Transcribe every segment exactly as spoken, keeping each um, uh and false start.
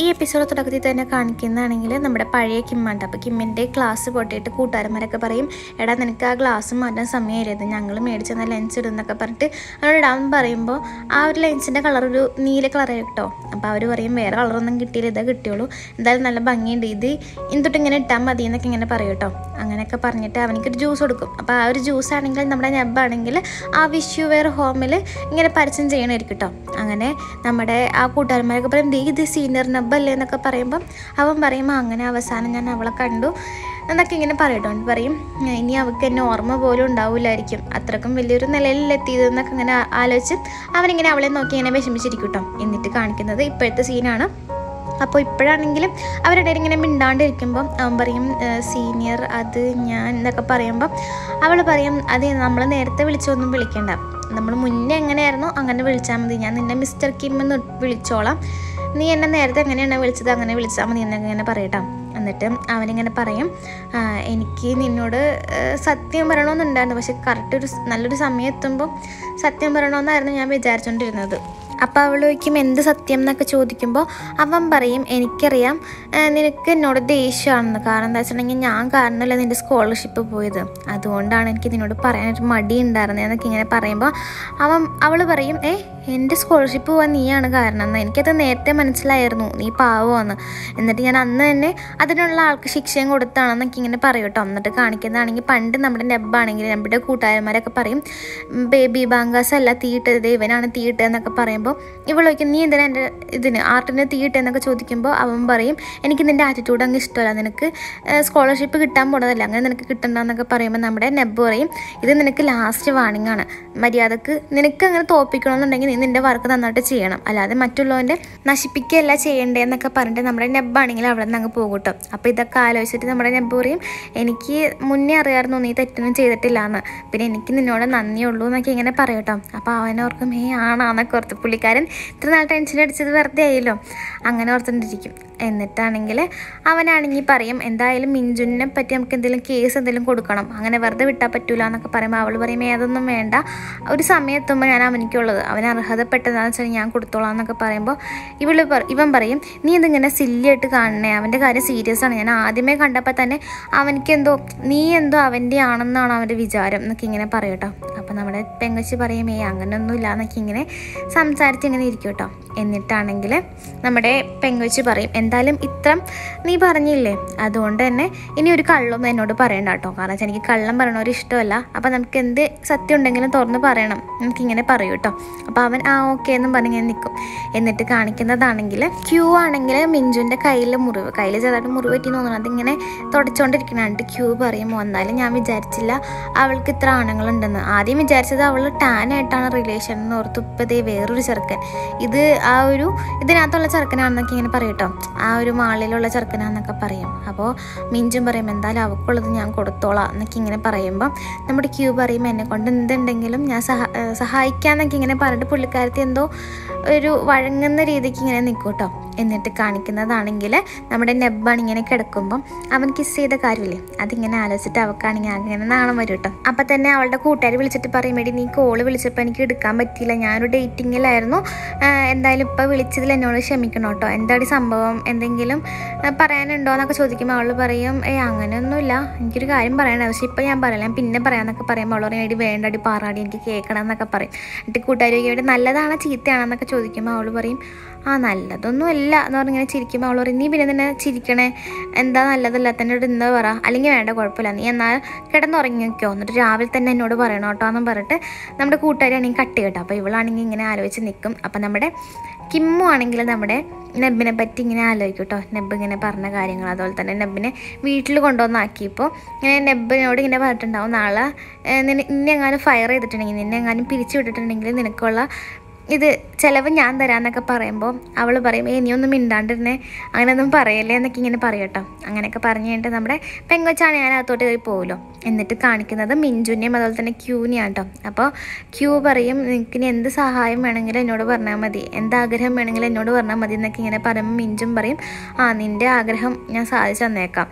ഈ എപ്പിസോഡ് തുടക്കത്തിൽ തന്നെ കാണിക്കുന്നതാണെങ്കിൽ നമ്മുടെ പഴയ കിമ്മുണ്ട്. അപ്പോൾ കിമ്മിൻ്റെ ഗ്ലാസ് പൊട്ടിയിട്ട് കൂട്ടുകാരന്മാരൊക്കെ പറയും, എടാ നിനക്ക് ആ ഗ്ലാസ് മാറ്റാൻ സമയമായിരുന്നു, ഞങ്ങൾ മേടിച്ചെന്ന ലെൻസ് ഇടുന്നൊക്കെ പറഞ്ഞിട്ട് അവിടെ ഇടാൻ പറയുമ്പോൾ ആ ഒരു ലെൻസിൻ്റെ കളർ ഒരു നീല കളറായി കേട്ടോ. അപ്പോൾ അവർ പറയും വേറെ കളറൊന്നും കിട്ടിയില്ല, ഇതേ കിട്ടിയുള്ളൂ, എന്തായാലും നല്ല ഭംഗിയുണ്ട്, ഇത് ഇന്തൊട്ട് ഇങ്ങനെ ഇട്ടാൽ മതി എന്നൊക്കെ ഇങ്ങനെ പറയും കേട്ടോ. അങ്ങനെയൊക്കെ പറഞ്ഞിട്ട് അവനിക്കൊരു ജ്യൂസ് കൊടുക്കും. അപ്പോൾ ആ ഒരു ജ്യൂസ് ആണെങ്കിൽ നമ്മുടെ നെബാണെങ്കിൽ ആ വിഷു വെയർ ഹോമിൽ ഇങ്ങനെ പരസ്യം ചെയ്യണമായിരിക്കും കേട്ടോ. അങ്ങനെ നമ്മുടെ ആ കൂട്ടുകാരന്മാരൊക്കെ പറയും, ദേ ഇത് സീനിയർ നബ്ബല്ലേ എന്നൊക്കെ പറയുമ്പം അവൻ പറയുമ്പോൾ അങ്ങനെ അവസാനം ഞാൻ അവളെ കണ്ടു എന്നൊക്കെ ഇങ്ങനെ പറയട്ടോ. പറയും ഇനി അവൾക്ക് എന്നെ ഓർമ്മ പോലും ഉണ്ടാവില്ലായിരിക്കും, അത്രക്കും വലിയൊരു നിലയിലെത്തിയതെന്നൊക്കെ ഇങ്ങനെ ആലോചിച്ച് അവനിങ്ങനെ അവളെ നോക്കി ഇങ്ങനെ വിഷമിച്ചിരിക്കും കേട്ടോ. എന്നിട്ട് കാണിക്കുന്നത് ഇപ്പോഴത്തെ സീനാണ്. അപ്പോൾ ഇപ്പോഴാണെങ്കിലും അവരുടെ ഇങ്ങനെ മിണ്ടാണ്ടിരിക്കുമ്പം അവൻ പറയും സീനിയർ അത് ഞാൻ എന്നൊക്കെ പറയുമ്പം അവൾ പറയും അതെ നമ്മൾ നേരത്തെ വിളിച്ചൊന്നും വിളിക്കണ്ട, നമ്മൾ മുന്നേ എങ്ങനെയായിരുന്നോ അങ്ങനെ വിളിച്ചാൽ മതി, ഞാൻ നിന്നെ മിസ്റ്റർ കിം എന്ന് വിളിച്ചോളാം, നീ എന്നെ നേരത്തെ എങ്ങനെയാണ് വിളിച്ചത് അങ്ങനെ വിളിച്ചാൽ മതി എന്നൊക്കെ ഇങ്ങനെ പറയട്ടോ. എന്നിട്ട് അവനിങ്ങനെ പറയും എനിക്ക് നിന്നോട് സത്യം പറയണമെന്നുണ്ടായിരുന്നു, പക്ഷെ കറക്റ്റ് ഒരു നല്ലൊരു സമയം എത്തുമ്പോൾ സത്യം പറയണമെന്നായിരുന്നു ഞാൻ വിചാരിച്ചുകൊണ്ടിരുന്നത്. അപ്പോൾ അവൾ ചോദിക്കും എന്ത് സത്യം എന്നൊക്കെ ചോദിക്കുമ്പോൾ അവൻ പറയും എനിക്കറിയാം നിനക്ക് എന്നോട് ദേഷ്യമാണെന്ന്, കാരണം എന്താ വെച്ചിട്ടുണ്ടെങ്കിൽ ഞാൻ കാരണമല്ല നിൻ്റെ സ്കോളർഷിപ്പ് പോയത്, അതുകൊണ്ടാണ് എനിക്ക് നിന്നോട് പറയാനൊരു മടി ഉണ്ടായിരുന്നത് എന്നൊക്കെ ഇങ്ങനെ പറയുമ്പോൾ അവൻ അവൾ പറയും ഏ എൻ്റെ സ്കോളർഷിപ്പ് പോകാൻ നീയാണ് കാരണം എന്ന്, എനിക്കത് നേരത്തെ മനസ്സിലായിരുന്നു, നീ പാവമെന്ന്, എന്നിട്ട് ഞാൻ അന്ന് തന്നെ അതിനുള്ള ആൾക്ക് ശിക്ഷയും കൊടുത്താണെന്നൊക്കെ ഇങ്ങനെ പറയും കേട്ടോ. എന്നിട്ട് കാണിക്കുന്നതാണെങ്കിൽ പണ്ട് നമ്മുടെ നെബാണെങ്കിൽ നമ്മുടെ കൂട്ടുകാരന്മാരൊക്കെ പറയും ബേബി ബാങ്കാസ് അല്ല തീയിട്ടത്, ഇവനാണ് തീയിട്ടതെന്നൊക്കെ പറയുമ്പോൾ ഇവൾ ചോദിക്കും നീ എന്തിനാ എൻ്റെ ഇതിന് ആർട്ടിന് തീയിട്ടെന്നൊക്കെ ചോദിക്കുമ്പോൾ അവൻ പറയും എനിക്ക് നിൻ്റെ ആറ്റിറ്റ്യൂഡ് അങ്ങ് ഇഷ്ടമല്ല, നിനക്ക് സ്കോളർഷിപ്പ് കിട്ടാൻ പോണതല്ല, അങ്ങനെ നിനക്ക് കിട്ടണ്ടെന്നൊക്കെ പറയുമ്പോൾ നമ്മുടെ നെബ് പറയും ഇത് നിനക്ക് ലാസ്റ്റ് വാണിംഗ് ആണ്, മര്യാദക്ക് നിനക്ക് അങ്ങനെ തോപ്പിക്കണമെന്നുണ്ടെങ്കിൽ നീ നിൻ്റെ വർക്ക് നന്നായിട്ട് ചെയ്യണം, അല്ലാതെ മറ്റുള്ളവൻ്റെ നശിപ്പിക്കുകയല്ല ചെയ്യേണ്ടതെന്നൊക്കെ പറഞ്ഞിട്ട് നമ്മുടെ നെബാണെങ്കിൽ അവിടെ നിന്ന് അങ്ങ് പോകും കേട്ടോ. അപ്പോൾ ഇതൊക്കെ ആലോചിച്ചിട്ട് നമ്മുടെ നെബ് പറയും എനിക്ക് മുന്നേ അറിയാമായിരുന്നു നീ തെറ്റൊന്നും ചെയ്തിട്ടില്ല എന്ന്, പിന്നെ എനിക്ക് നിന്നോട് നന്ദിയുള്ളൂ എന്നൊക്കെ ഇങ്ങനെ പറയും കേട്ടോ. അപ്പോൾ അവനോർക്കും ഏ ആണാന്നൊക്കെ ഓർത്ത് പുള്ളിക്കാരൻ ഇത്ര നാൾ ടെൻഷൻ അടിച്ചത് വെറുതെ ആയല്ലോ അങ്ങനെ ഓർത്തുകൊണ്ടിരിക്കും. എന്നിട്ടാണെങ്കിൽ അവനാണെങ്കിൽ പറയും എന്തായാലും മിഞ്ചുനെ പറ്റി നമുക്ക് എന്തെങ്കിലും കേസ് എന്തെങ്കിലും കൊടുക്കണം, അങ്ങനെ വെറുതെ വിട്ടാൽ പറ്റൂല എന്നൊക്കെ പറയുമ്പോൾ അവൾ പറയും ഏതൊന്നും വേണ്ട, ഒരു സമയത്തുമ്പോൾ ഞാൻ അവനിക്കുള്ളത് അവൻ അർഹതപ്പെട്ടതാണെന്ന് വെച്ചാൽ ഞാൻ കൊടുത്തോളാം എന്നൊക്കെ പറയുമ്പോൾ ഇവൾ ഇവൻ പറയും നീ ഇതിങ്ങനെ സില്ലിയായിട്ട് കാണണേ, അവൻ്റെ കാര്യം സീരിയസ് ആണ്, ഞാൻ ആദ്യമേ കണ്ടപ്പോൾ തന്നെ അവനിക്ക് എന്തോ നീ എന്തോ അവൻ്റെ ആണെന്നാണ് അവൻ്റെ വിചാരം എന്നൊക്കെ ഇങ്ങനെ പറയും കേട്ടോ. അപ്പോൾ നമ്മുടെ പെങ്കച്ചി പറയും ഏ അങ്ങനെയൊന്നും ഇല്ല എന്നൊക്കെ ഇങ്ങനെ സംസാരിച്ച് ഇങ്ങനെ ഇരിക്കും കേട്ടോ. എന്നിട്ടാണെങ്കിൽ നമ്മുടെ പെങ്കച്ചി പറയും എന്തായാലും ഇത്ര നീ പറഞ്ഞില്ലേ, അതുകൊണ്ട് തന്നെ ഇനി ഒരു കള്ളൊന്നും എന്നോട് പറയണ്ട കേട്ടോ, കാരണം വെച്ചാൽ എനിക്ക് കള്ളം പറയണവർ ഇഷ്ടമല്ല, അപ്പോൾ നമുക്ക് എന്ത് സത്യം ഉണ്ടെങ്കിലും തുറന്ന് പറയണം എനിക്കിങ്ങനെ പറയൂ കേട്ടോ. അപ്പോൾ അവൻ ആ ഓക്കെ എന്നും പറഞ്ഞിങ്ങനെ നിൽക്കും. എന്നിട്ട് കാണിക്കുന്നതാണെങ്കിൽ ക്യൂ ആണെങ്കിൽ മിഞ്ചുൻ്റെ കയ്യിൽ മുറിവ് കയ്യിൽ ചെറുതായിട്ട് മുറിവ് പറ്റി തോന്നുന്നു, അതിങ്ങനെ തുടച്ചുകൊണ്ടിരിക്കണാണ്ട് ക്യൂ പറയുമ്പോൾ വന്നാലും ഞാൻ വിചാരിച്ചില്ല അവൾക്ക് ഇത്ര ആണുങ്ങളുണ്ടെന്ന്, ആദ്യം വിചാരിച്ചത് അവൾ ടാനായിട്ടാണ് റിലേഷൻ എന്ന് ഓർത്തു, ഇപ്പോൾ ഇതേ വേറൊരു ചെറുക്കൻ, ഇത് ആ ഒരു ഇതിനകത്തുള്ള ചെറുക്കനാണെന്നൊക്കെ ഇങ്ങനെ പറയും കേട്ടോ, ആ ഒരു മാളിലുള്ള ചെറുക്കനാന്നൊക്കെ പറയും. അപ്പോൾ മിഞ്ചും പറയും എന്തായാലും അവൾക്കുള്ളത് ഞാൻ കൊടുത്തോളാം എന്നൊക്കെ ഇങ്ങനെ പറയുമ്പം നമ്മുടെ ക്യൂ പറയും എന്നെ കൊണ്ട് എന്തുണ്ടെങ്കിലും ഞാൻ സഹ സഹായിക്കാമെന്നൊക്കെ ഇങ്ങനെ പറഞ്ഞിട്ട് പുള്ളിക്കാരത്തി എന്തോ ഒരു വഴങ്ങുന്ന രീതിക്ക് ഇങ്ങനെ നിൽക്കും കേട്ടോ. എന്നിട്ട് കാണിക്കുന്നതാണെങ്കിൽ നമ്മുടെ നെബാണ് ഇങ്ങനെ കിടക്കുമ്പം അവൻ കിസ് ചെയ്ത കാര്യമില്ലേ അതിങ്ങനെ ആലോചിച്ചിട്ട് അവൾക്കാണെങ്കിൽ അങ്ങനെ നാണം വരും കേട്ടോ. അപ്പം തന്നെ അവളുടെ കൂട്ടുകാർ വിളിച്ചിട്ട് പറയും എടി നീ കോള് വിളിച്ചപ്പോൾ എനിക്ക് എടുക്കാൻ പറ്റിയില്ല, ഞാനൊരു ഡേറ്റിങ്ങിലായിരുന്നു, എന്തായാലും ഇപ്പോൾ വിളിച്ചതിൽ എന്നോട് ക്ഷമിക്കണം കേട്ടോ, എന്താടി സംഭവം എന്തെങ്കിലും പറയാനുണ്ടോ എന്നൊക്കെ ചോദിക്കുമ്പോൾ അവൾ പറയും ഏ അങ്ങനെയൊന്നുമില്ല, എനിക്കൊരു കാര്യം പറയണേ, പക്ഷേ ഇപ്പോൾ ഞാൻ പറയാം ഞാൻ പിന്നെ പറയാമെന്നൊക്കെ പറയുമ്പോൾ അവൾ പറയും എടി വേണ്ടടി പാറാടി എനിക്ക് കേൾക്കണം എന്നൊക്കെ പറയും. എന്നിട്ട് കൂട്ടുകാർ ചോദിക്കും നല്ലതാണോ ചീത്തയാണെന്നൊക്കെ ചോദിക്കുമ്പോൾ അവൾ പറയും ആ നല്ലതൊന്നും അല്ല എന്ന് പറഞ്ഞിങ്ങനെ ചിരിക്കുമ്പോൾ അവൾ പറയും നീ പിന്നെ തന്നെ ചിരിക്കണേ, എന്താ നല്ലതല്ല എന്നോട് എന്താ പറ, അല്ലെങ്കിൽ വേണ്ട കുഴപ്പമില്ല നീ എന്നാൽ കിടന്നുറങ്ങിക്കോ എന്നിട്ട് രാവിലെ തന്നെ എന്നോട് പറയണം കേട്ടോ എന്നും പറഞ്ഞിട്ട് നമ്മുടെ കൂട്ടുകാരാണെങ്കിൽ കട്ട് കേട്ടോ. അപ്പോൾ ഇവളാണെങ്കിൽ ഇങ്ങനെ ആലോചിച്ച് നിൽക്കും. അപ്പം നമ്മുടെ കിമ്മു ആണെങ്കിൽ നമ്മുടെ നെബിനെ പറ്റി ഇങ്ങനെ ആലോചിക്കും കേട്ടോ, നെബ് ഇങ്ങനെ പറഞ്ഞ കാര്യങ്ങൾ, അതുപോലെ തന്നെ നെബിനെ വീട്ടിൽ കൊണ്ടുവന്നാക്കിയപ്പോൾ ഇങ്ങനെ നെബിനോട് ഇങ്ങനെ പറഞ്ഞിട്ടുണ്ടാവും നാളെ നിന്നെ നിന്നെ എങ്ങാനും ഫയർ ചെയ്തിട്ടുണ്ടെങ്കിൽ നിന്നെ എങ്ങാനും പിരിച്ചു വിട്ടിട്ടുണ്ടെങ്കിൽ നിനക്കുള്ള ഇത് ചിലവ് ഞാൻ തരാമെന്നൊക്കെ പറയുമ്പോൾ അവൾ പറയും ഏ നീ ഒന്നും മിണ്ടാണ്ടിരുന്നേ അങ്ങനെയൊന്നും പറയല്ലേ എന്നൊക്കെ ഇങ്ങനെ പറയും കേട്ടോ. അങ്ങനെയൊക്കെ പറഞ്ഞു കഴിഞ്ഞിട്ട് നമ്മുടെ പെങ്കൊച്ചാണ് ഞാൻ അകത്തോട്ട് കയറി പോകുമല്ലോ. എന്നിട്ട് കാണിക്കുന്നത് മിഞ്ചുനെയും അതുപോലെ തന്നെ ക്യൂനെയാണ് കേട്ടോ. അപ്പോൾ ക്യൂ പറയും നിനക്ക് ഇനി എന്ത് സഹായം വേണമെങ്കിലും എന്നോട് പറഞ്ഞാൽ മതി, എന്താഗ്രഹം വേണമെങ്കിലും എന്നോട് പറഞ്ഞാൽ മതി എന്നൊക്കെ ഇങ്ങനെ പറയുമ്പോൾ മിഞ്ചും പറയും ആ നിൻ്റെ ആഗ്രഹം ഞാൻ സാധിച്ചു തന്നേക്കാം,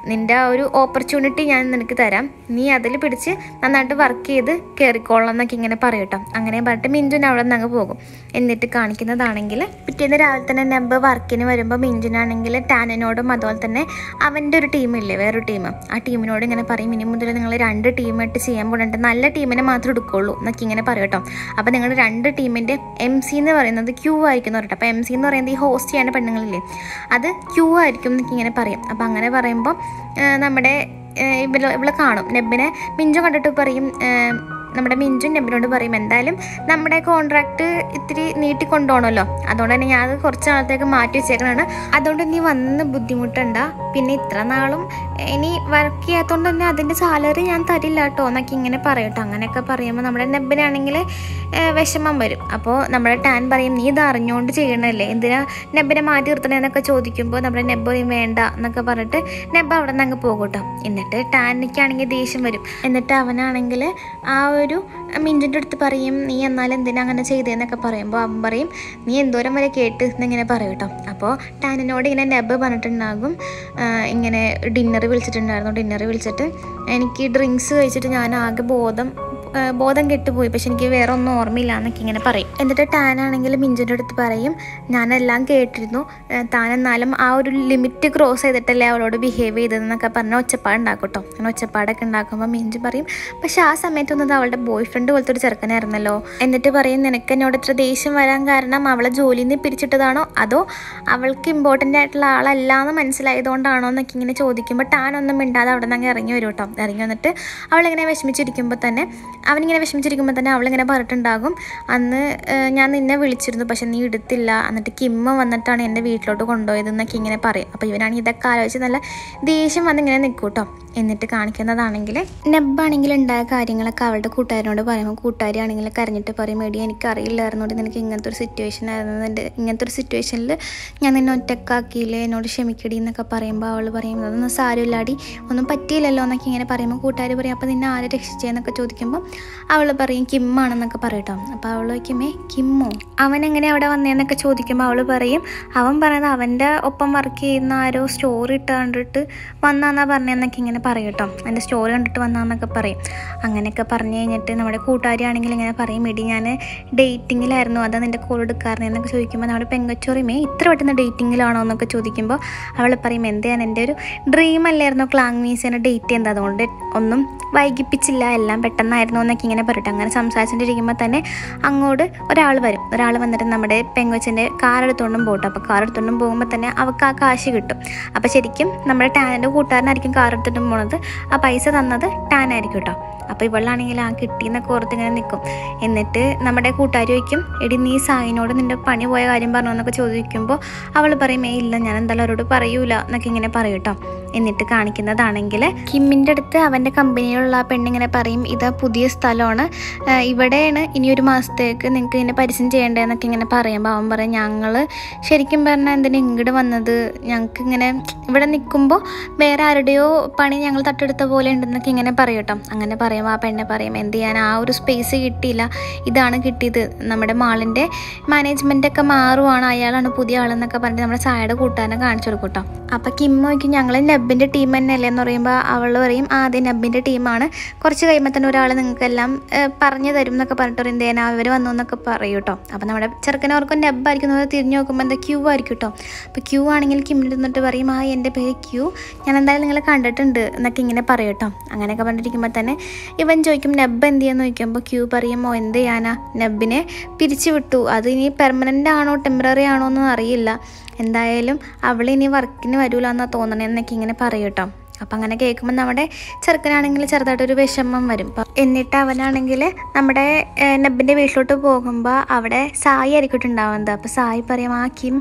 നിൻ്റെ ആ ഒരു ഓപ്പർച്യൂണിറ്റി ഞാൻ നിനക്ക് തരാം, നീ അതിൽ പിടിച്ച് നന്നായിട്ട് വർക്ക് ചെയ്ത് കയറിക്കോളാം എന്നൊക്കെ ഇങ്ങനെ പറയും കേട്ടോ. അങ്ങനെ പറഞ്ഞിട്ട് മിഞ്ചുന് അവിടെ നിന്ന് അങ്ങ് പോകും. എന്നിട്ട് കാണിക്കുന്നതാണെങ്കിൽ പിറ്റേന്ന് രാവിലെ തന്നെ നെബ് വർക്കിന് വരുമ്പോൾ മിഞ്ചുനാണെങ്കിൽ ടാനിനോടും അതുപോലെ തന്നെ അവൻ്റെ ഒരു ടീമില്ലേ, വേറൊരു ടീം, ആ ടീമിനോട് ഇങ്ങനെ പറയും ഇനി മുതൽ നിങ്ങൾ രണ്ട് ടീമായിട്ട് ചെയ്യാൻ പോകുന്നുണ്ട്, നല്ല ടീമിനെ മാത്രം എടുക്കുള്ളൂ എന്നൊക്കെ ഇങ്ങനെ പറയും കേട്ടോ. അപ്പോൾ നിങ്ങൾ രണ്ട് ടീമിൻ്റെ എം സി എന്ന് പറയുന്നത് ക്യൂ ആയിരിക്കും എന്ന് പറയട്ടെ. അപ്പോൾ എം സി എന്ന് പറയുന്നത് ഈ ഹോസ്റ്റ് ചെയ്യേണ്ട പെണ്ണുങ്ങളില്ലേ, അത് ക്യൂ ആയിരിക്കും എന്നൊക്കെ ഇങ്ങനെ പറയും. അപ്പോൾ അങ്ങനെ പറയുമ്പോൾ നമ്മുടെ ഇവിടെ ഇവിടെ കാണും നെബിനെ. മിഞ്ചു കണ്ടിട്ട് പറയും, നമ്മുടെ മിഞ്ചും നെബിനോട് പറയും എന്തായാലും നമ്മുടെ കോൺട്രാക്റ്റ് ഇത്തിരി നീട്ടിക്കൊണ്ടുപോകണമല്ലോ, അതുകൊണ്ട് തന്നെ ഞാൻ അത് കുറച്ച് നാളത്തേക്ക് മാറ്റി വെച്ചേക്കണാണ്, അതുകൊണ്ട് നീ വന്ന് ബുദ്ധിമുട്ടണ്ട, പിന്നെ ഇത്ര നാളും ഇനി വർക്ക് ചെയ്യാത്തതുകൊണ്ട് തന്നെ അതിൻ്റെ സാലറി ഞാൻ തരില്ല കേട്ടോ എന്നൊക്കെ ഇങ്ങനെ പറയും കേട്ടോ. അങ്ങനെയൊക്കെ പറയുമ്പോൾ നമ്മുടെ നെബിനാണെങ്കിൽ വിഷമം വരും. അപ്പോൾ നമ്മുടെ ടാൻ പറയും നീ ഇത് അറിഞ്ഞുകൊണ്ട് ചെയ്യണമല്ലേ, എന്തിനാ നെബിനെ മാറ്റി നിർത്തണേന്നൊക്കെ ചോദിക്കുമ്പോൾ നമ്മുടെ നെബ് പറയും വേണ്ട എന്നൊക്കെ പറഞ്ഞിട്ട് നെബ് അവിടെ നിന്ന് അങ്ങ് പോകും കേട്ടോ. എന്നിട്ട് ടാനിക്കാണെങ്കിൽ ദേഷ്യം വരും. എന്നിട്ട് അവനാണെങ്കിൽ ആ ഒരു മിഞ്ചിൻ്റെ അടുത്ത് പറയും നീ എന്നാലും എന്തിനാ അങ്ങനെ ചെയ്തതെന്നൊക്കെ പറയുമ്പോൾ അവൻ പറയും നീ എന്തോരം വരെ കേട്ട് എന്നിങ്ങനെ പറയും കേട്ടോ. അപ്പോൾ ടാനിനോട് ഇങ്ങനെ നെബ് പറഞ്ഞിട്ടുണ്ടാകും ഇങ്ങനെ ഡിന്നർ വിളിച്ചിട്ടുണ്ടായിരുന്നു, ഡിന്നർ വിളിച്ചിട്ട് എനിക്ക് ഡ്രിങ്ക്സ് കഴിച്ചിട്ട് ഞാൻ ആകെ ബോധം ബോധം കെട്ടുപോയി, പക്ഷെ എനിക്ക് വേറെ ഒന്നും ഓർമ്മയില്ല എന്നൊക്കെ ഇങ്ങനെ പറയും. എന്നിട്ട് ടാനാണെങ്കിൽ മിഞ്ചിൻ്റെ അടുത്ത് പറയും ഞാനെല്ലാം കേട്ടിരുന്നു, താൻ എന്നാലും ആ ഒരു ലിമിറ്റ് ക്രോസ് ചെയ്തിട്ടല്ലേ അവളോട് ബിഹേവ് ചെയ്തതെന്നൊക്കെ പറഞ്ഞാൽ ഒച്ചപ്പാട് ഉണ്ടാക്കും കേട്ടോ. അങ്ങനെ ഒച്ചപ്പാടൊക്കെ ഉണ്ടാക്കുമ്പോൾ മിഞ്ചി പറയും പക്ഷെ ആ സമയത്തൊന്നും അവളുടെ ബോയ് ഫ്രണ്ട് പോലത്തെ ഒരു ചെറുക്കനായിരുന്നല്ലോ. എന്നിട്ട് പറയും നിനക്ക് എന്നോട് ഇത്ര ദേഷ്യം വരാൻ കാരണം അവളെ ജോലിയിൽ നിന്ന് പിരിച്ചിട്ടതാണോ അതോ അവൾക്ക് ഇമ്പോർട്ടൻ്റ് ആയിട്ടുള്ള ആളല്ല എന്ന് മനസ്സിലായതുകൊണ്ടാണോ എന്നൊക്കെ ഇങ്ങനെ ചോദിക്കുമ്പോൾ ടാനൊന്നും മിണ്ടാതെ അവിടെ നിന്ന് അങ്ങ് ഇറങ്ങി വരും കേട്ടോ. ഇറങ്ങി വന്നിട്ട് അവളിങ്ങനെ വിഷമിച്ചിരിക്കുമ്പോൾ തന്നെ അവനിങ്ങനെ വിഷമിച്ചിരിക്കുമ്പോൾ തന്നെ അവളിങ്ങനെ പറഞ്ഞിട്ടുണ്ടാകും അന്ന് ഞാൻ നിന്നെ വിളിച്ചിരുന്നു പക്ഷെ നീ എടുത്തില്ല, എന്നിട്ട് കിമ്മ വന്നിട്ടാണ് എൻ്റെ വീട്ടിലോട്ട് കൊണ്ടുപോയത് എന്നൊക്കെ ഇങ്ങനെ പറയും. അപ്പോൾ ഇവനാണെങ്കിൽ ഇതൊക്കെ ആലോചിച്ച് നല്ല ദേഷ്യം വന്നിങ്ങനെ നിൽക്കും കേട്ടോ. എന്നിട്ട് കാണിക്കുന്നതാണെങ്കിൽ നെബാണെങ്കിൽ ഉണ്ടായ കാര്യങ്ങളൊക്കെ അവളുടെ കൂട്ടുകാരനോട് പറയുമ്പോൾ കൂട്ടുകാരി ആണെങ്കിൽ കരഞ്ഞിട്ട് പറയും എടി എനിക്കറിയില്ലായിരുന്നോട് നിനക്ക് ഇങ്ങനത്തെ ഒരു സിറ്റുവേഷൻ ആയിരുന്നു, എൻ്റെ ഇങ്ങനത്തെ ഒരു സിറ്റുവേഷനിൽ ഞാൻ നിന്നെ ഒറ്റക്കാക്കിയില്ലേ, എന്നോട് ക്ഷമിക്കടി എന്നൊക്കെ പറയുമ്പോൾ അവൾ പറയും അതൊന്നും സാരമില്ലാടി ഒന്നും പറ്റിയില്ലല്ലോ എന്നൊക്കെ ഇങ്ങനെ പറയുമ്പോൾ കൂട്ടുകാർ പറയും അപ്പോൾ നിന്നെ ആരെ രക്ഷിച്ചതെന്നൊക്കെ ചോദിക്കുമ്പോൾ അവൾ പറയും കിമ്മാണെന്നൊക്കെ പറയട്ടോ. അപ്പോൾ അവൾ ചോദിക്കുമേ കിമ്മോ അവൻ എങ്ങനെ അവിടെ വന്നതെന്നൊക്കെ ചോദിക്കുമ്പോൾ അവൾ പറയും അവൻ പറയുന്നത് അവൻ്റെ ഒപ്പം വർക്ക് ചെയ്യുന്ന ആരോ സ്റ്റോറി ഇട്ട് കണ്ടിട്ട് വന്നാന്നാ പറഞ്ഞതെന്നൊക്കെ ഇങ്ങനെ പറയും കേട്ടോ. എൻ്റെ സ്റ്റോറി കണ്ടിട്ട് വന്നാന്നൊക്കെ പറയും. അങ്ങനെയൊക്കെ പറഞ്ഞു കഴിഞ്ഞിട്ട് നമ്മുടെ കൂട്ടുകാരിയാണെങ്കിൽ ഇങ്ങനെ പറയും എടി ഞാൻ ഡേറ്റിങ്ങിലായിരുന്നു അതാ നിൻ്റെ കോൾ എടുക്കാറുണ്ടെന്നൊക്കെ ചോദിക്കുമ്പോൾ നമ്മുടെ പെങ്കച്ചോറിമേ ഇത്ര പെട്ടെന്ന് ഡേറ്റിങ്ങിലാണോ എന്നൊക്കെ ചോദിക്കുമ്പോൾ അവൾ പറയും എന്തെയാണ് എൻ്റെ ഒരു ഡ്രീം അല്ലായിരുന്നു ക്ലാങ് മീസിനെ ഡേറ്റ് ചെയ്യുന്നത്, അതുകൊണ്ട് ഒന്നും വൈകിപ്പിച്ചില്ല എല്ലാം പെട്ടെന്നായിരുന്നു എന്നൊക്കെ ഇങ്ങനെ പറയട്ടെ. അങ്ങനെ സംസാരിച്ചിട്ടിരിക്കുമ്പോൾ തന്നെ അങ്ങോട്ട് ഒരാൾ വരും. ഒരാൾ വന്നിട്ട് നമ്മുടെ പെങ്കൊച്ചിൻ്റെ കാർ എടുത്തുകൊണ്ടും പോകട്ടെ. അപ്പോൾ കാർ എടുത്തുകൊണ്ടും പോകുമ്പോൾ തന്നെ അവൾക്ക് ആ കാശ് കിട്ടും. അപ്പോൾ ശരിക്കും നമ്മുടെ ടാനിൻ്റെ കൂട്ടുകാരനായിരിക്കും കാർ എടുത്തിട്ടും പോണത്, ആ പൈസ തന്നത് ടാനായിരിക്കും കേട്ടോ. അപ്പോൾ ഇവളാണെങ്കിൽ ആ കിട്ടിയെന്നൊക്കെ ഓർത്ത് ഇങ്ങനെ നിൽക്കും. എന്നിട്ട് നമ്മുടെ കൂട്ടുകാരി ചോദിക്കും എടി നീ സായിനോട് നിൻ്റെ പണി പോയ കാര്യം പറഞ്ഞു എന്നൊക്കെ ചോദിക്കുമ്പോൾ അവൾ പറയും ഏ ഇല്ല ഞാൻ എന്തായാലും അവരോട് പറയൂല എന്നൊക്കെ ഇങ്ങനെ പറയും കേട്ടോ. എന്നിട്ട് കാണിക്കുന്നതാണെങ്കിൽ കിമ്മിൻ്റെ അടുത്ത് അവൻ്റെ കമ്പനിയിലുള്ള ആ പെണ്ണിങ്ങനെ പറയും ഇതാ പുതിയ സ്ഥലമാണ്, ഇവിടെയാണ് ഇനി ഒരു മാസത്തേക്ക് നിങ്ങൾക്ക് ഇങ്ങനെ പരിചയം ചെയ്യേണ്ടതെന്നൊക്കെ ഇങ്ങനെ പറയുമ്പോൾ അവൻ പറയും ഞങ്ങൾ ശരിക്കും പറഞ്ഞാൽ എന്തിനാ ഇങ്ങോട്ട് വന്നത്, ഞങ്ങൾക്ക് ഇങ്ങനെ ഇവിടെ നിൽക്കുമ്പോൾ വേറെ ആരുടെയോ പണി ഞങ്ങൾ തട്ടെടുത്ത പോലെ ഉണ്ടെന്നൊക്കെ ഇങ്ങനെ പറയും കേട്ടോ. അങ്ങനെ പറയുമ്പോൾ ആ പെണ്ണെ പറയും എന്ത് ചെയ്യാൻ ആ ഒരു സ്പേസ് കിട്ടിയില്ല, ഇതാണ് കിട്ടിയത്, നമ്മുടെ മാളിൻ്റെ മാനേജ്മെൻറ്റൊക്കെ മാറുവാണ്, അയാളാണ് പുതിയ ആളെന്നൊക്കെ പറഞ്ഞിട്ട് നമ്മുടെ സായയുടെ കൂട്ടുകാരനെ കാണിച്ചു കൊടുക്കും കേട്ടോ. അപ്പോൾ കിമ്മ നോക്കി ഞങ്ങൾ നബിൻ്റെ ടീം തന്നെയല്ലേ എന്ന് പറയുമ്പോൾ അവൾ പറയും ആ അതെ നബിൻ്റെ ടീമാണ്, കുറച്ച് കഴിയുമ്പോൾ തന്നെ ഒരാൾ നിങ്ങൾക്കെല്ലാം പറഞ്ഞു തരും എന്നൊക്കെ പറഞ്ഞിട്ട് പറയും എന്തേനാ അവർ വന്നു എന്നൊക്കെ പറയും കേട്ടോ. അപ്പോൾ നമ്മുടെ ചെറുക്കനവർക്കും നബ്ബായിരിക്കുന്നത് തിരിഞ്ഞു നോക്കുമ്പോൾ എന്താ ക്യൂ ആയിരിക്കും കേട്ടോ. അപ്പോൾ ക്യൂ ആണെങ്കിൽ കിമ്മിൻ്റെ നിന്നിട്ട് പറയും ആ എൻ്റെ പേര് ക്യൂ, ഞാൻ എന്തായാലും നിങ്ങളെ കണ്ടിട്ടുണ്ട് എന്നൊക്കെ ഇങ്ങനെ പറയും കേട്ടോ. അങ്ങനെയൊക്കെ പറഞ്ഞിരിക്കുമ്പോൾ തന്നെ ഇവൻ ചോദിക്കും നബ് എന്ത് ചെയ്യാന്ന് ചോദിക്കുമ്പോൾ ക്യൂ പറയുമോ എന്ത് ചെയ്യാനാ നബിനെ പിരിച്ചു വിട്ടു, അത് ഇനി പെർമനൻ്റ് ആണോ ടെമ്പററി ആണോ എന്നൊന്നും അറിയില്ല, എന്തായാലും അവളിനി വർക്കിന് വരൂല എന്നാണ് തോന്നണേന്നൊക്കെ ഇങ്ങനെ പറയും കേട്ടോ. അപ്പം അങ്ങനെ കേൾക്കുമ്പോൾ നമ്മുടെ ചെറുക്കനാണെങ്കിൽ ചെറുതായിട്ടൊരു വിഷമം വരും. എന്നിട്ട് അവനാണെങ്കിൽ നമ്മുടെ നബിൻ്റെ വീട്ടിലോട്ട് പോകുമ്പോൾ അവിടെ സായി ആയിരിക്കും ഉണ്ടാവുന്നത്. അപ്പോൾ സായി പറയും ആ കിം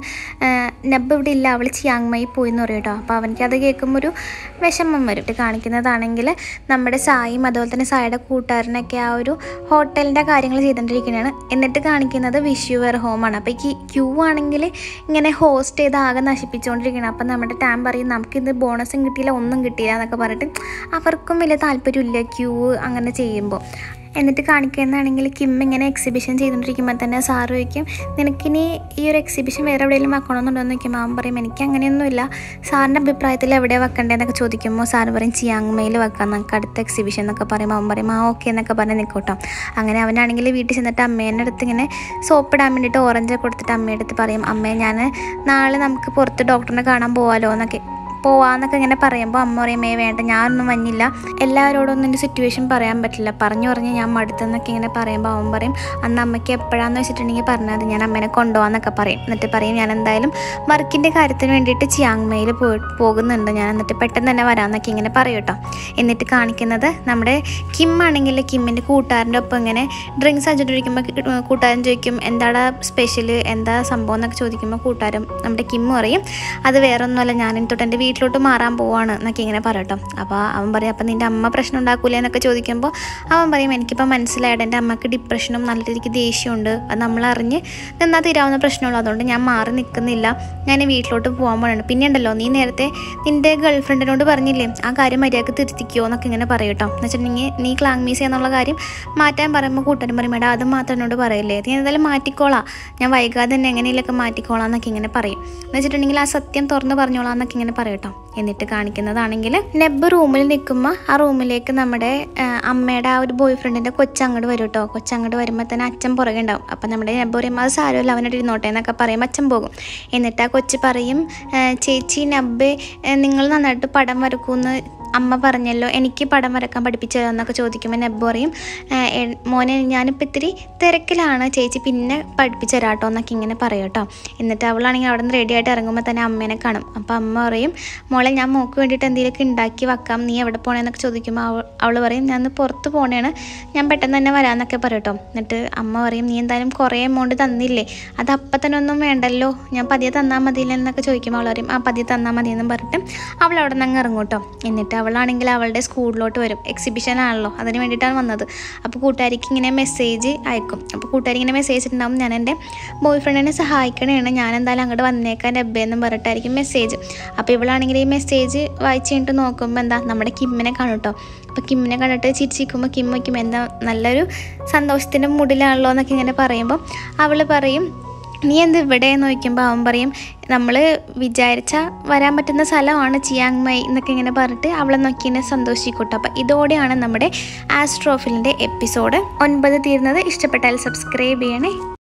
നബ് ഇവിടെ ഇല്ല, അവൾ ചിയാങ്മയി പോയി എന്ന് പറയും കേട്ടോ. അപ്പോൾ അവനക്ക് അത് കേൾക്കുമ്പോൾ ഒരു വിഷമം വരും. കാണിക്കുന്നതാണെങ്കിൽ നമ്മുടെ സായിയും അതുപോലെ തന്നെ സായിയുടെ കൂട്ടുകാരനൊക്കെ ആ ഒരു ഹോട്ടലിൻ്റെ കാര്യങ്ങൾ ചെയ്തുകൊണ്ടിരിക്കുന്നതാണ്. എന്നിട്ട് കാണിക്കുന്നത് വിഷ് വെയർ ഹോമാണ്. അപ്പോൾ ഈ ക്യൂ ആണെങ്കിൽ ഇങ്ങനെ ഹോസ്റ്റ് ചെയ്ത് ആകെ നശിപ്പിച്ചുകൊണ്ടിരിക്കുകയാണ്. അപ്പം നമ്മുടെ ടാം പറയും നമുക്കിത് ബോണസും കിട്ടിയില്ല ഒന്നും കിട്ടിയില്ല എന്നൊക്കെ പറഞ്ഞിട്ട് അവർക്കും വലിയ താല്പര്യമില്ല ക്യൂ അങ്ങനെ ചെയ്യുമ്പോൾ. എന്നിട്ട് കാണിക്കുന്നതാണെങ്കിൽ കിം ഇങ്ങനെ എക്സിബിഷൻ ചെയ്തുകൊണ്ടിരിക്കുമ്പോൾ തന്നെ സാറ് ചോദിക്കും, നിനക്കിനി ഈ ഒരു എക്സിബിഷൻ വേറെ എവിടെയെങ്കിലും വെക്കണമെന്നുണ്ടോ എന്ന് ചോദിക്കുമ്പോൾ അവൻ പറയും എനിക്ക് അങ്ങനെയൊന്നുമില്ല, സാറിൻ്റെ അഭിപ്രായത്തിൽ എവിടെയാണ് വെക്കേണ്ടതെന്നൊക്കെ ചോദിക്കുമ്പോൾ സാറ് പറയും ചിയാങ്മയിൽ വെക്കാം നമുക്ക് അടുത്ത എക്സിബിഷൻ എന്നൊക്കെ പറയുമ്പോൾ അവൻ പറയും ആ ഓക്കെ എന്നൊക്കെ പറഞ്ഞ് നിൽക്കോട്ടോ. അങ്ങനെ അവനാണെങ്കിൽ വീട്ടിൽ ചെന്നിട്ട് അമ്മേൻ്റെ അടുത്ത് ഇങ്ങനെ സോപ്പിടാൻ വേണ്ടിയിട്ട് ഓറഞ്ച് കൊടുത്തിട്ട് അമ്മയുടെ അടുത്ത് പറയും, അമ്മേ ഞാൻ നാളെ നമുക്ക് പുറത്ത് ഡോക്ടറിനെ കാണാൻ പോകാമല്ലോ എന്നൊക്കെ പോവാന്നൊക്കെ ഇങ്ങനെ പറയുമ്പോൾ അമ്മ പറയുമേ വേണ്ട ഞാനൊന്നും വന്നില്ല, എല്ലാവരോടൊന്നും എൻ്റെ സിറ്റുവേഷൻ പറയാൻ പറ്റില്ല, പറഞ്ഞു പറഞ്ഞ് ഞാൻ മടുത്തെന്നൊക്കെ ഇങ്ങനെ പറയുമ്പോൾ അവൻ പറയും അന്ന് അമ്മയ്ക്ക് എപ്പോഴാന്ന് വെച്ചിട്ടുണ്ടെങ്കിൽ പറഞ്ഞത് ഞാൻ അമ്മേനെ കൊണ്ടുപോകാന്നൊക്കെ പറയും. എന്നിട്ട് പറയും ഞാൻ എന്തായാലും വർക്കിൻ്റെ കാര്യത്തിന് വേണ്ടിയിട്ട് ചിയാങ്മയിൽ പോയി പോകുന്നുണ്ട് ഞാൻ, എന്നിട്ട് പെട്ടെന്ന് തന്നെ വരാമെന്നൊക്കെ ഇങ്ങനെ പറയും കേട്ടോ. എന്നിട്ട് കാണിക്കുന്നത് നമ്മുടെ കിം ആണെങ്കിൽ കിമ്മിൻ്റെ കൂട്ടുകാരൻ്റെ ഒപ്പം ഇങ്ങനെ ഡ്രിങ്ക്സ് അടിച്ചിട്ടിരിക്കുമ്പോൾ കൂട്ടുകാരൻ ചോദിക്കും എന്താടാ സ്പെഷ്യൽ എന്താ സംഭവം എന്നൊക്കെ ചോദിക്കുമ്പോൾ കൂട്ടുകാരൻ നമ്മുടെ കിം പറയും അത് വേറൊന്നുമല്ല ഞാൻ തൊട്ട് എൻ്റെ വീട്ടിലോട്ട് മാറാൻ പോവാണ് എന്നൊക്കെ ഇങ്ങനെ പറയട്ടോ. അപ്പോൾ അവൻ പറയും അപ്പം നിൻ്റെ അമ്മ പ്രശ്നം ഉണ്ടാക്കൂലേ എന്നൊക്കെ ചോദിക്കുമ്പോൾ അവൻ പറയും എനിക്കിപ്പോൾ മനസ്സിലായിട്ട് എൻ്റെ അമ്മക്ക് ഡിപ്രഷനും നല്ല രീതിക്ക് ദേഷ്യമുണ്ട്, അത് നമ്മളറിഞ്ഞ് നിന്നാൽ തീരാവുന്ന പ്രശ്നമുള്ളൂ, അതുകൊണ്ട് ഞാൻ മാറി നിൽക്കുന്നില്ല, ഞാൻ വീട്ടിലോട്ട് പോകാൻ പോകണം. പിന്നെ ഉണ്ടല്ലോ നീ നേരത്തെ നിൻ്റെ ഗേൾ ഫ്രണ്ടിനോട് പറഞ്ഞില്ലേ ആ കാര്യം മര്യാദക്ക് തിരുത്തിക്കോ എന്നൊക്കെ ഇങ്ങനെ പറയും കേട്ടോ. എന്ന് വെച്ചിട്ടുണ്ടെങ്കിൽ നീ ക്ലാങ് മീസ് എന്നുള്ള കാര്യം മാറ്റാൻ പറയുമ്പോൾ കൂട്ടനും പറയും മേഡം അത് മാത്രം എന്നോട് പറയില്ലേ, നീ എന്തായാലും മാറ്റിക്കോളാം, ഞാൻ വൈകാതെ തന്നെ എങ്ങനെയൊക്കെ മാറ്റിക്കോളാം എന്നൊക്കെ ഇങ്ങനെ പറയും. എന്ന് വെച്ചിട്ടുണ്ടെങ്കിൽ ആ സത്യം തുറന്ന് പറഞ്ഞോളാം എന്നൊക്കെ ഇങ്ങനെ പറയും കേട്ടോ. എന്നിട്ട് കാണിക്കുന്നതാണെങ്കിൽ നെബ് റൂമിൽ നിൽക്കുമ്പോൾ ആ റൂമിലേക്ക് നമ്മുടെ അമ്മയുടെ ആ ഒരു ബോയ് ഫ്രണ്ടിൻ്റെ കൊച്ചങ്ങോട്ട് വരും കേട്ടോ. കൊച്ചങ്ങോട്ട് വരുമ്പോൾ തന്നെ അച്ഛൻ പുറകെ ഉണ്ടാവും. അപ്പം നമ്മുടെ നെബ് പറയും അത് സാരമല്ല അവനോട് ഇരുന്നോട്ടെ എന്നൊക്കെ പറയുമ്പോൾ അച്ഛൻ പോകും. എന്നിട്ട് ആ കൊച്ച് പറയും ചേച്ചി നബ്ബെ നിങ്ങൾ നന്നായിട്ട് പടം വരക്കുമെന്ന് അമ്മ പറഞ്ഞല്ലോ, എനിക്ക് പടം വരക്കാൻ പഠിപ്പിച്ചു എന്നൊക്കെ ചോദിക്കുമ്പോൾ നെബ് പറയും മോനെ ഞാനിപ്പോൾ ഇത്തിരി തിരക്കിലാണ് ചേച്ചി പിന്നെ പഠിപ്പിച്ചു തരാട്ടോ എന്നൊക്കെ ഇങ്ങനെ പറയും കേട്ടോ. എന്നിട്ട് അവളാണെങ്കിൽ അവിടെ നിന്ന് റെഡി ആയിട്ട് ഇറങ്ങുമ്പോൾ തന്നെ അമ്മേനെ കാണും. അപ്പോൾ അമ്മ പറയും മോളെ ഞാൻ മോൾക്ക് വേണ്ടിയിട്ട് എന്തെങ്കിലുമൊക്കെ ഉണ്ടാക്കി വെക്കാം, നീ എവിടെ പോകണമെന്നൊക്കെ ചോദിക്കുമ്പോൾ അവൾ അവൾ പറയും ഞാൻ പുറത്ത് പോകണേണ്, ഞാൻ പെട്ടെന്ന് തന്നെ വരാമെന്നൊക്കെ പറയും കേട്ടോ. എന്നിട്ട് അമ്മ പറയും നീ എന്തായാലും കുറേ എമൗണ്ട് തന്നില്ലേ, അത് അപ്പം തന്നെ ഒന്നും വേണ്ടല്ലോ, ഞാൻ പതിയെ തന്നാൽ മതിയില്ല എന്നൊക്കെ ചോദിക്കുമ്പോൾ അവൾ പറയും ആ പതിയെ തന്നാൽ മതി എന്നും പറഞ്ഞിട്ട് അവൾ അവിടെ നിന്ന് അങ്ങ് ഇറങ്ങും കേട്ടോ. എന്നിട്ട് അവളാണെങ്കിൽ അവളുടെ സ്കൂളിലോട്ട് വരും, എക്സിബിഷൻ ആണല്ലോ അതിന് വേണ്ടിയിട്ടാണ് വന്നത്. അപ്പോൾ കൂട്ടുകാരിക്ക് ഇങ്ങനെ മെസ്സേജ് അയക്കും. അപ്പോൾ കൂട്ടുകാരി ഇങ്ങനെ മെസ്സേജ് ഉണ്ടാവും ഞാൻ എൻ്റെ ബോയ് ഫ്രണ്ടിനെ സഹായിക്കണേണ്, ഞാൻ എന്തായാലും അങ്ങോട്ട് വന്നേക്കാൻ ഡബ്ബെന്നും പറഞ്ഞിട്ടായിരിക്കും മെസ്സേജ്. അപ്പോൾ ഇവളാണെങ്കിൽ ഈ മെസ്സേജ് വായിച്ച് കഴിഞ്ഞിട്ട് നോക്കുമ്പോൾ എന്താ നമ്മുടെ കിമ്മിനെ കാണും കേട്ടോ. അപ്പോൾ കിമ്മിനെ കണ്ടിട്ട് ചിരിച്ചിരിക്കുമ്പോൾ കിം വയ്ക്കും എന്താ നല്ലൊരു സന്തോഷത്തിൻ്റെ മൂഡിലാണല്ലോ എന്നൊക്കെ ഇങ്ങനെ പറയുമ്പോൾ അവൾ പറയും നീ എന്ത് ഇവിടെ എന്ന് ചോദിക്കുമ്പോൾ അവൻ പറയും നമ്മൾ വിചാരിച്ചാൽ വരാൻ പറ്റുന്ന സ്ഥലമാണ് ചിയാങ്മൈ എന്നൊക്കെ ഇങ്ങനെ പറഞ്ഞിട്ട് അവളെ നോക്കി ഇങ്ങനെ സന്തോഷിക്കൂട്ടോ. അപ്പോൾ ഇതോടെയാണ് നമ്മുടെ ആസ്ട്രോഫിലിൻ്റെ എപ്പിസോഡ് ഒൻപത് തീർന്നത്. ഇഷ്ടപ്പെട്ടാൽ സബ്സ്ക്രൈബ് ചെയ്യണേ.